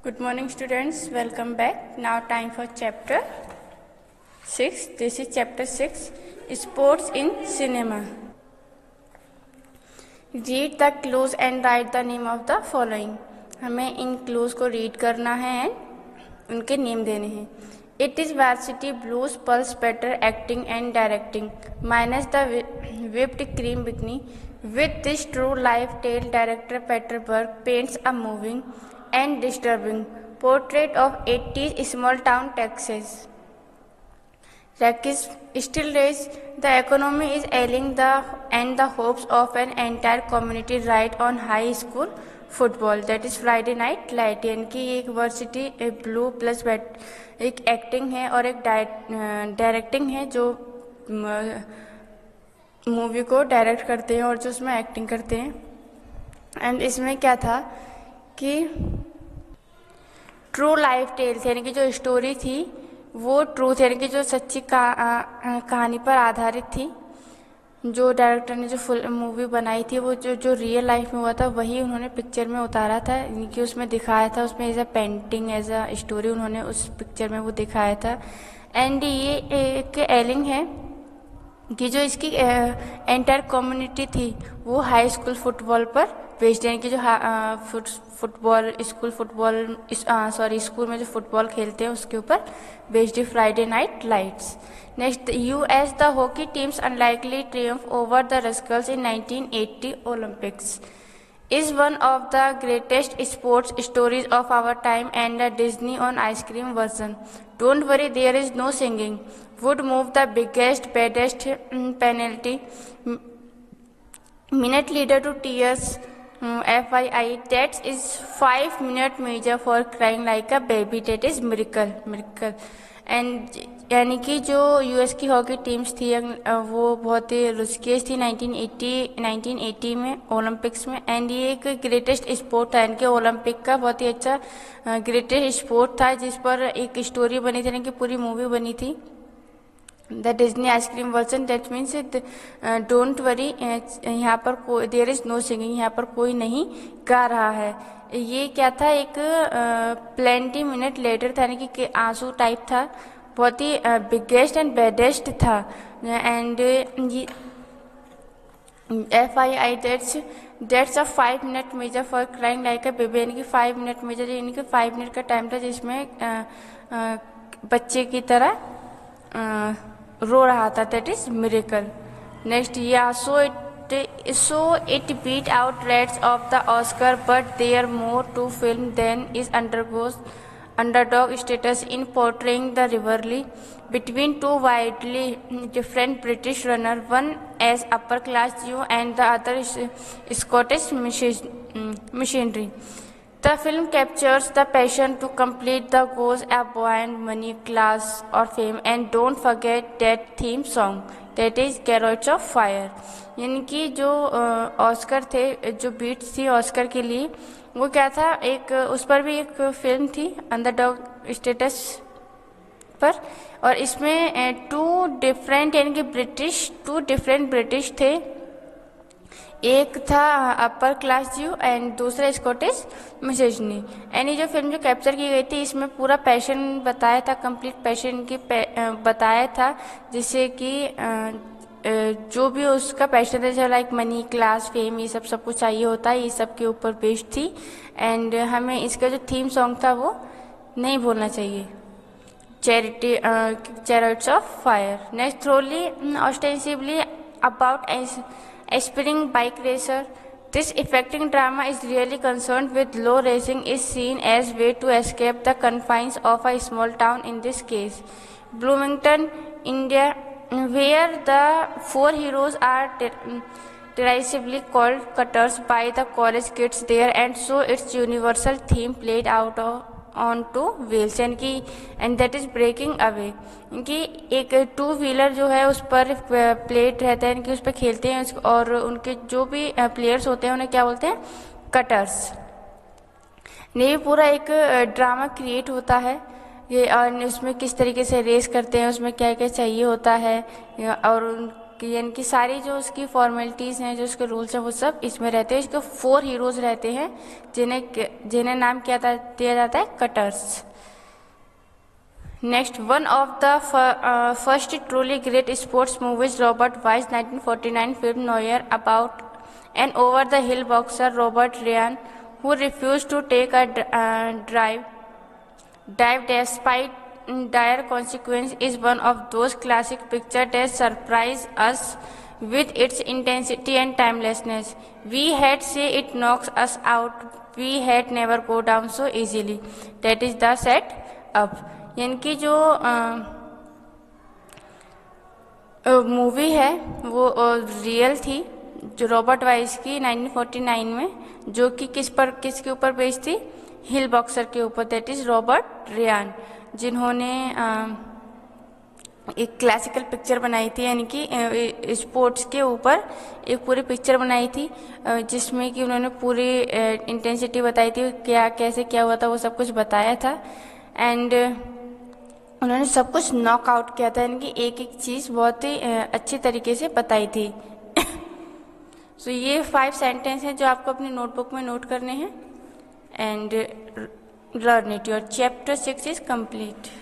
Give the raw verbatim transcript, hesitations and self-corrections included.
Good morning students, welcome back. Now time for chapter six. This is chapter six, Sports in Cinema. Read the clues and write the name of the following. हमें इन clues को read करना है and उनके name देने हैं. It is Varsity Blues, Pulse Better, Acting and Directing, minus the whipped cream bikini. With this true life tale, director Peter Berg paints a moving and disturbing portrait of eighties small town Texas. Rackets still raise, the economy is ailing the and the hopes of an entire community ride on high school football. That is Friday Night Light. यानी कि एक varsity एक blue plus एक acting है और एक directing है जो मूवी को डायरेक्ट करते हैं और जो उसमें एक्टिंग करते हैं. एंड इसमें क्या था कि ट्रू लाइफ टेल्स यानी कि जो स्टोरी थी वो ट्रूथ यानी कि जो सच्ची कहानी पर आधारित थी. जो डायरेक्टर ने जो फुल मूवी बनाई थी वो जो जो रियल लाइफ में हुआ था वही उन्होंने पिक्चर में उतारा था, यानी कि उसमें दिखाया था. उसमें as a painting as a story उन्होंने उस पिक्चर में वो दिखाया था. एंड ये एक एलिंग है कि जो इसकी एंटायर कम्युनिटी थी वो हाई स्कूल फुटबॉल पर बेस्ड, यानी कि जो foot football school football sorry school में जो फुटबॉल खेलते हैं उसके ऊपर based Friday night lights. Next, US the hockey teams unlikely triumph over the rascals in nineteen eighty Olympics is one of the greatest sports stories of our time and a Disney on ice cream version. Don't worry, there is no singing. Would move the biggest, baddest penalty. Minute leader to tears. F I I. That is five minute measure for crying like a baby. That is miracle. Miracle. And यानी कि जो US की hockey teams थी वो बहुत ही रुस्कियस थी नाइनटीन एटी में ओलंपिक्स में. एंड ये एक ग्रेटेस्ट स्पोर्ट था, यानी कि ओलंपिक का बहुत ही अच्छा ग्रेटेस्ट स्पोर्ट था जिस पर एक स्टोरी बनी थी, यानी कि पूरी मूवी बनी थी. The Disney ice cream version. That means don't worry, यहाँ पर कोई देयर इज नो सिंगिंग, यहाँ पर कोई नहीं गा रहा है. ये क्या था, एक प्लेंटी मिनट लेटर था, यानी कि आंसू टाइप था, बहुत ही बिगेस्ट एंड बेडेस्ट था. एंड ये F I I that's that's a five minute major for crying like a baby, यानी कि फाइव मिनट मेजर यानी कि फाइव मिनट का टाइम था जिसमें आ, आ, बच्चे की तरह आ, रो रहा था. That is miracle. नेक्स्ट, या so it so it beat out Reds of the Oscar, but there more to film than is undergoes underdog status in portraying the rivalry between two widely different British runners, one as upper class Jew and the other is Scottish missionary. The film captures the passion to complete the goals of buoyant money, class or fame, and don't forget that theme song. That is Carrots of Fire. यानी कि जो Oscar थे, जो beats थी Oscar के लिए, वो क्या था, एक उस पर भी एक फिल्म थी अंडरडॉग स्टेटस पर. और इसमें टू डिफरेंट यानी कि ब्रिटिश टू डिफरेंट ब्रिटिश थे. एक था अपर क्लास ज्यू एंड दूसरा स्कॉटिश मिशनरी. यानी जो फिल्म जो कैप्चर की गई थी इसमें पूरा पैशन बताया था, कंप्लीट पैशन की बताया था, जिससे कि जो भी उसका पैशन है, लाइक मनी, क्लास, फेम, ये सब सब कुछ चाहिए होता है, ये सब के ऊपर बेस्ड थी. एंड हमें इसका जो थीम सॉन्ग था वो नहीं भूलना चाहिए, charity chariots of fire. Next, thoroughly ostensibly about aspiring bike racer. This affecting drama is really concerned with low racing is seen as way to escape the confines of a small town, in this case Bloomington, India, where the four heroes are derisively called cutters by the college kids there, and so its universal theme played out of on two wheels, यानी कि and that is breaking away, कि एक two wheeler जो है उस पर plate रहता है, कि उस पर खेलते हैं, और उनके जो भी प्लेयर्स होते हैं उन्हें क्या बोलते हैं, कटर्स. ये पूरा एक ड्रामा क्रिएट होता है ये, और उसमें किस तरीके से रेस करते हैं, उसमें क्या क्या चाहिए होता है, और कि यानी कि सारी जो उसकी फॉर्मेलिटीज़ हैं, जो उसके रूल्स हैं, वो सब इसमें रहते हैं। इसके फोर हीरोज़ रहते हैं जिन्हें जिन्हें नाम क्या दिया जाता है, cutters. Next, one of the first truly great sports movies Robert Wise nineteen forty nine film noir about an over the hill boxer Robert Ryan who refused to take a uh, drive dive despite dire consequence is one of those classic pictures that surprise us with its intensity and timelessness. We had say it knocks us out. We had never go down so easily. That is the set up. यानी कि जो movie uh, है वो real uh, थी, जो Robert Wise की nineteen forty nine में, जो कि किस पर किसके ऊपर बेस्ड थी, हिल बॉक्सर के ऊपर, दैट इज रॉबर्ट रियान, जिन्होंने आ, एक क्लासिकल पिक्चर बनाई थी, यानी कि स्पोर्ट्स के ऊपर एक पूरी पिक्चर बनाई थी, जिसमें कि उन्होंने पूरी इंटेंसिटी बताई थी, क्या कैसे क्या हुआ था, वो सब कुछ बताया था। एंड उन्होंने सब कुछ नॉक आउट किया था, यानी कि एक एक चीज़ बहुत ही अच्छी तरीके से बताई थी। सो so, ये फाइव सेंटेंस हैं जो आपको अपनी नोटबुक में नोट करने हैं and learn it. Your chapter six is complete.